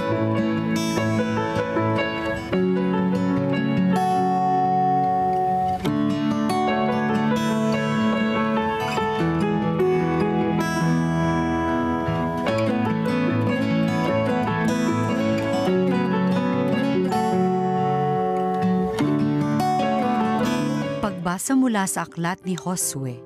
Pagbasa mula sa aklat ni Josue.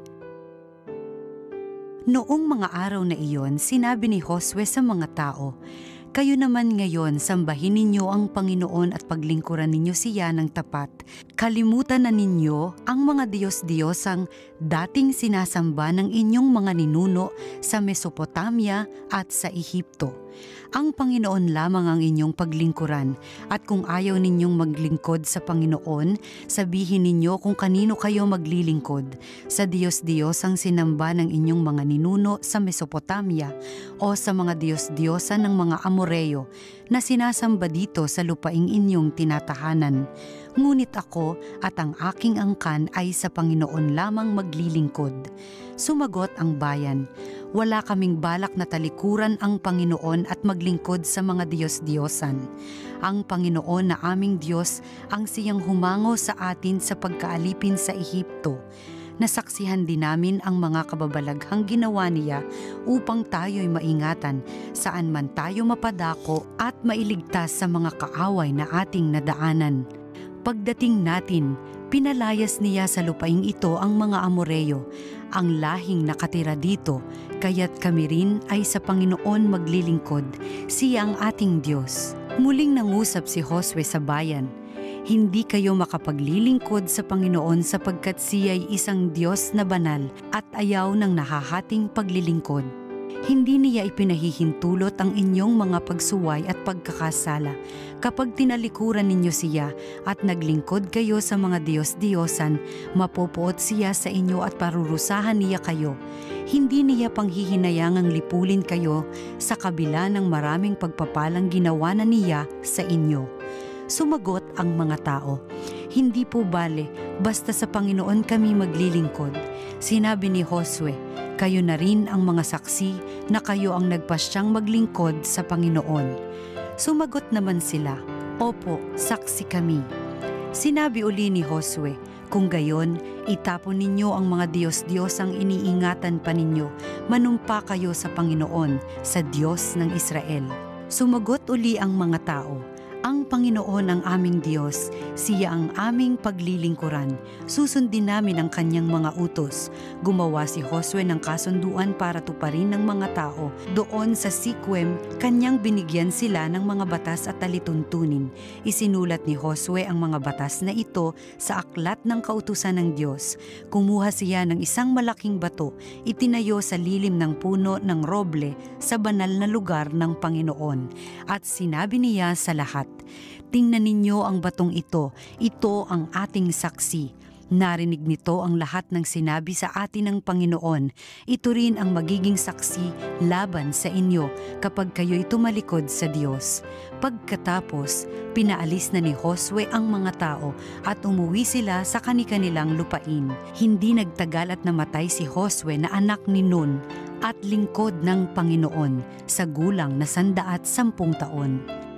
Noong mga araw na iyon, sinabi ni Josue sa mga tao, "Kayo naman ngayon, sambahin ninyo ang Panginoon at paglingkuran ninyo siya ng tapat. Kalimutan na ninyo ang mga Diyos-Diyosang dating sinasamba ng inyong mga ninuno sa Mesopotamia at sa Ehipto. Ang Panginoon lamang ang inyong paglingkuran, at kung ayaw ninyong maglingkod sa Panginoon, sabihin ninyo kung kanino kayo maglilingkod, sa Diyos-Diyosang sinamba ng inyong mga ninuno sa Mesopotamia o sa mga Diyos-Diyosan ng mga Amoreo na sinasamba dito sa lupaing inyong tinatahanan. Ngunit ako at ang aking angkan ay sa Panginoon lamang maglilingkod." Sumagot ang bayan, "Wala kaming balak na talikuran ang Panginoon at maglingkod sa mga Diyos-Diyosan. Ang Panginoon na aming Diyos ang siyang humango sa atin sa pagkaalipin sa Ehipto. Nasaksihan din namin ang mga kababalaghang ginawa niya upang tayo'y maingatan saan man tayo mapadako at mailigtas sa mga kaaway na ating nadaanan. Pagdating natin, pinalayas niya sa lupaing ito ang mga Amoreo, ang lahing nakatira dito, kaya't kami rin ay sa Panginoon maglilingkod, siya ang ating Diyos." Muling nangusap si Josue sa bayan, "Hindi kayo makapaglilingkod sa Panginoon sapagkat siya'y isang Diyos na banal at ayaw ng nahahating paglilingkod. Hindi niya ipinahihintulot ang inyong mga pagsuway at pagkakasala. Kapag tinalikuran ninyo siya at naglingkod kayo sa mga Diyos-Diyosan, mapopoot siya sa inyo at parurusahan niya kayo. Hindi niya panghihinayangang lipulin kayo sa kabila ng maraming pagpapalang ginawa na niya sa inyo." Sumagot ang mga tao, "Hindi po bale, basta sa Panginoon kami maglilingkod." Sinabi ni Josue, "Kayo na rin ang mga saksi na kayo ang nagpasyang maglingkod sa Panginoon." Sumagot naman sila, "Opo, saksi kami." Sinabi uli ni Josue, "Kung gayon, itapon ninyo ang mga Diyos-Diyosang iniingatan pa ninyo, manumpa kayo sa Panginoon, sa Diyos ng Israel." Sumagot uli ang mga tao, "Ang Panginoon ang aming Diyos, siya ang aming paglilingkuran. Susundin namin ang kanyang mga utos." Gumawa si Josue ng kasunduan para tuparin ng mga tao. Doon sa Siquem, kanyang binigyan sila ng mga batas at talituntunin. Isinulat ni Josue ang mga batas na ito sa aklat ng kautusan ng Diyos. Kumuha siya ng isang malaking bato, itinayo sa lilim ng puno ng roble sa banal na lugar ng Panginoon. At sinabi niya sa lahat, "Tingnan ninyo ang batong ito ang ating saksi. Narinig nito ang lahat ng sinabi sa atin ng Panginoon. Ito rin ang magiging saksi laban sa inyo kapag kayo'y tumalikod sa Diyos." Pagkatapos, pinaalis na ni Josue ang mga tao at umuwi sila sa kani-kanilang lupain. Hindi nagtagal at namatay si Josue na anak ni Nun at lingkod ng Panginoon sa gulang na 110 taon.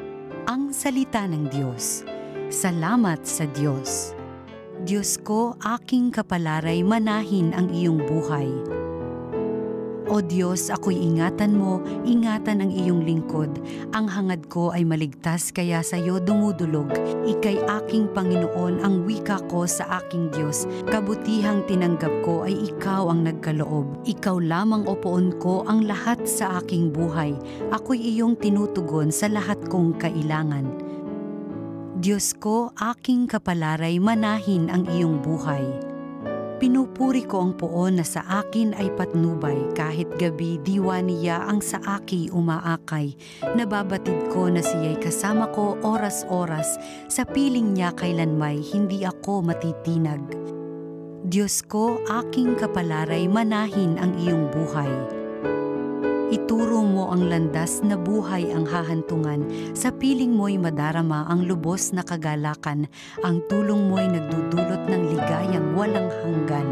Ang salita ng Diyos. Salamat sa Diyos. Diyos ko, aking kapalaray, manahin ang iyong buhay. O Diyos, ako'y ingatan mo, ingatan ang iyong lingkod. Ang hangad ko ay maligtas, kaya sa iyo dumudulog. Ika'y aking Panginoon, ang wika ko sa aking Diyos. Kabutihang tinanggap ko ay ikaw ang nagkaloob. Ikaw lamang o poon ko ang lahat sa aking buhay. Ako'y iyong tinutugon sa lahat kong kailangan. Diyos ko, aking kapalaray, manahin ang iyong buhay. Pinupuri ko ang poon na sa akin ay patnubay, kahit gabi diwa niya ang sa aki umaakay. Nababatid ko na siya'y kasama ko oras-oras, sa piling niya kailanmay hindi ako matitinag. Diyos ko, aking kapalaray, manahin ang iyong buhay. Ituro mo ang landas na buhay ang hahantungan, sa piling mo'y madarama ang lubos na kagalakan, ang tulong mo'y nagdudulot ng ligayang walang hanggan.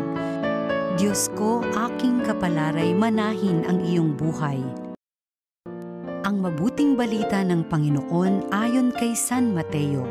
Diyos ko, aking kapalaray, manahin ang iyong buhay. Ang Ang mabuting balita ng Panginoon ayon kay San Mateo.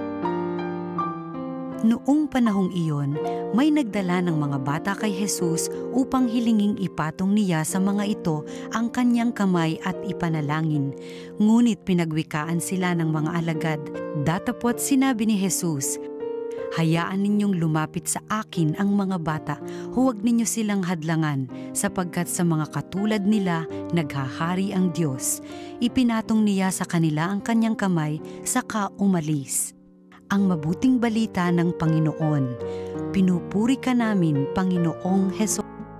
Noong panahong iyon, may nagdala ng mga bata kay Jesus upang hilinging ipatong niya sa mga ito ang kanyang kamay at ipanalangin. Ngunit pinagwikaan sila ng mga alagad. Datapot sinabi ni Jesus, "Hayaan ninyong lumapit sa akin ang mga bata, huwag ninyo silang hadlangan, sapagkat sa mga katulad nila naghahari ang Diyos." Ipinatong niya sa kanila ang kanyang kamay, saka umalis. Ang mabuting balita ng Panginoon. Pinupuri ka namin, Panginoong Hesus.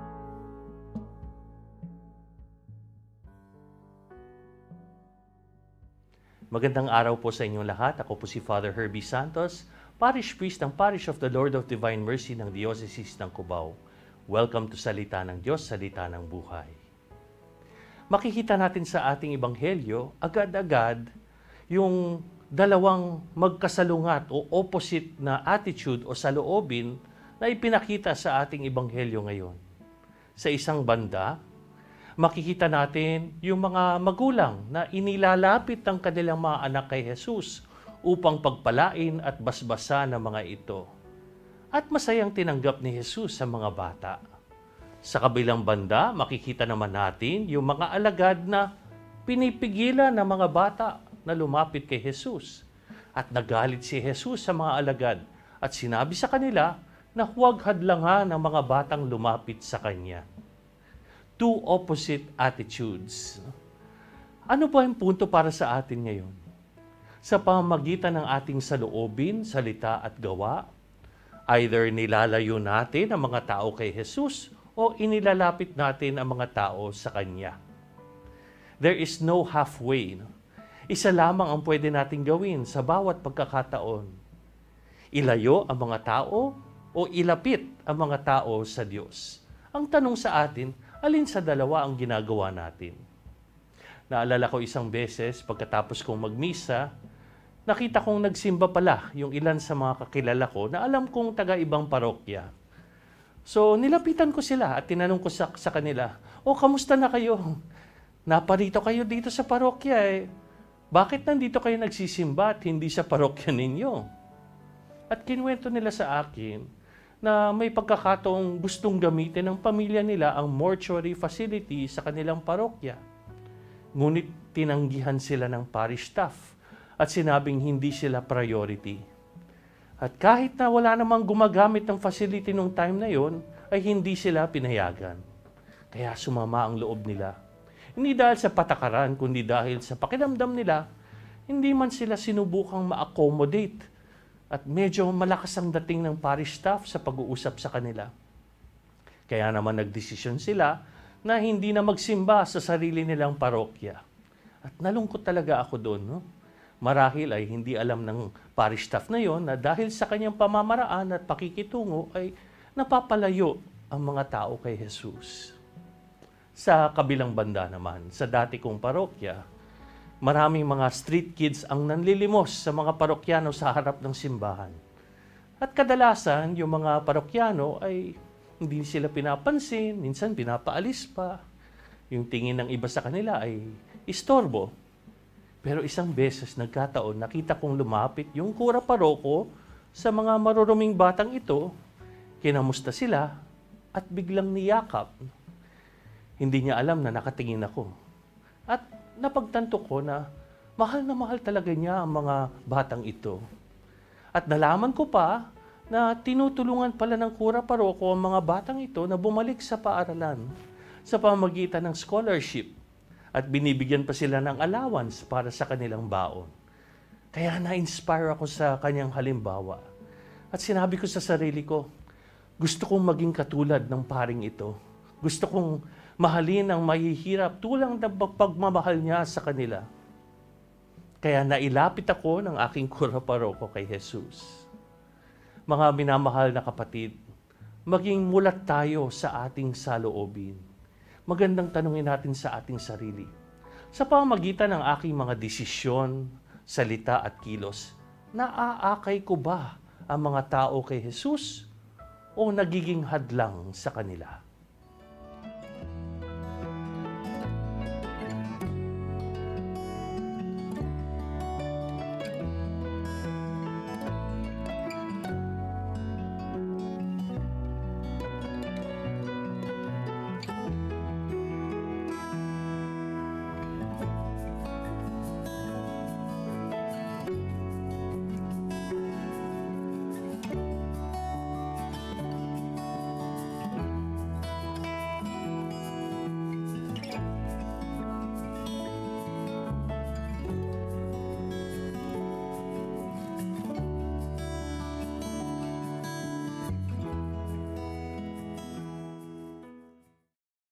Magandang araw po sa inyong lahat. Ako po si Father Herbie Santos, Parish Priest ng Parish of the Lord of Divine Mercy ng Diocese ng Cubao. Welcome to Salita ng Diyos, Salita ng Buhay. Makikita natin sa ating Ebanghelyo, agad-agad yung dalawang magkasalungat o opposite na attitude o saloobin na ipinakita sa ating Ebanghelyo ngayon. Sa isang banda, makikita natin yung mga magulang na inilalapit ang kanilang mga anak kay Jesus upang pagpalain at basbasa ng mga ito. At masayang tinanggap ni Jesus sa mga bata. Sa kabilang banda, makikita naman natin yung mga alagad na pinipigilan ng mga bata na lumapit kay Jesus. At nagalit si Jesus sa mga alagad at sinabi sa kanila na huwag hadlangan ng mga batang lumapit sa Kanya. Two opposite attitudes. Ano ba ang punto para sa atin ngayon? Sa pamamagitan ng ating saloobin, salita at gawa, either nilalayo natin ang mga tao kay Jesus o inilalapit natin ang mga tao sa Kanya. There is no halfway. Isa lamang ang pwede nating gawin sa bawat pagkakataon. Ilayo ang mga tao o ilapit ang mga tao sa Diyos. Ang tanong sa atin, alin sa dalawa ang ginagawa natin? Naalala ko isang beses pagkatapos kong magmisa, nakita kong nagsimba pala yung ilan sa mga kakilala ko na alam kong taga-ibang parokya. So nilapitan ko sila at tinanong ko sa kanila, kamusta na kayo? Naparito kayo dito sa parokya eh. Bakit nandito kayo nagsisimba at hindi sa parokya ninyo? At kinuwento nila sa akin na may pagkakataong gustong gamitin ng pamilya nila ang mortuary facility sa kanilang parokya. Ngunit tinanggihan sila ng parish staff at sinabing hindi sila priority. At kahit na wala namang gumagamit ng facility nung time na yon, ay hindi sila pinayagan. Kaya sumama ang loob nila. Hindi dahil sa patakaran, kundi dahil sa pakiramdam nila, hindi man sila sinubukang ma-accommodate at medyo malakas ang dating ng parish staff sa pag-uusap sa kanila. Kaya naman nagdesisyon sila na hindi na magsimba sa sarili nilang parokya. At nalungkot talaga ako doon. No? Marahil ay hindi alam ng parish staff na yon na dahil sa kanyang pamamaraan at pakikitungo ay napapalayo ang mga tao kay Jesus. Sa kabilang banda naman, sa dati kong parokya, maraming mga street kids ang nanlilimos sa mga parokyano sa harap ng simbahan. At kadalasan, yung mga parokyano ay hindi sila pinapansin, minsan pinapaalis pa. Yung tingin ng iba sa kanila ay istorbo. Pero isang beses nagkataon, nakita kong lumapit yung kura paroko sa mga maruruming batang ito, kinamusta sila at biglang niyakap. Hindi niya alam na nakatingin ako. At napagtanto ko na mahal talaga niya ang mga batang ito. At nalaman ko pa na tinutulungan pala ng kura paroko ang mga batang ito na bumalik sa paaralan sa pamamagitan ng scholarship at binibigyan pa sila ng allowance para sa kanilang baon. Kaya na-inspire ako sa kanyang halimbawa. At sinabi ko sa sarili ko, gusto kong maging katulad ng paring ito. Gusto kong mahalin ang mahihirap tulang ng pagmamahal niya sa kanila. Kaya nailapit ako ng aking kura paroko kay Jesus. Mga minamahal na kapatid, maging mulat tayo sa ating saloobin. Magandang tanungin natin sa ating sarili. Sa pamamagitan ng aking mga desisyon, salita at kilos, naaakay ko ba ang mga tao kay Jesus o nagiging hadlang sa kanila?